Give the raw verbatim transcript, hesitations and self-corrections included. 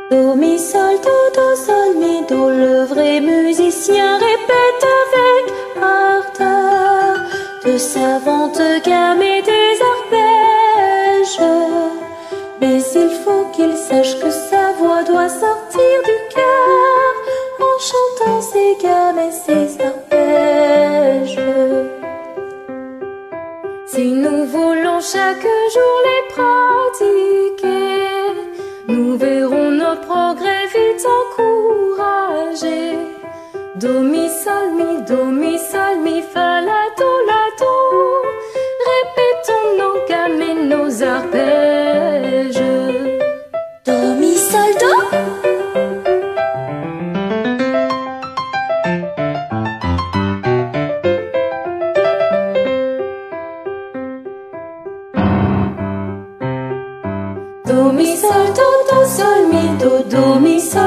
Do, mi, sol, do, do, sol, mi, do. Le vrai musicien répète avec ardeur de savantes gammes et des arpèges. Mais il faut qu'il sache que sa voix doit sortir du cœur en chantant ses gammes et ses arpèges. Si nous voulons chaque jour les pratiquer, nous verrons nos progrès vite encouragés. Do, mi, sol, mi, do, mi, sol, mi, fa, la, do, la, do. Répétons nos gammes et nos arpèges. Do, mi, sol, do. Do, mi, sol, do, do, sol, mi, do, do, mi, sol.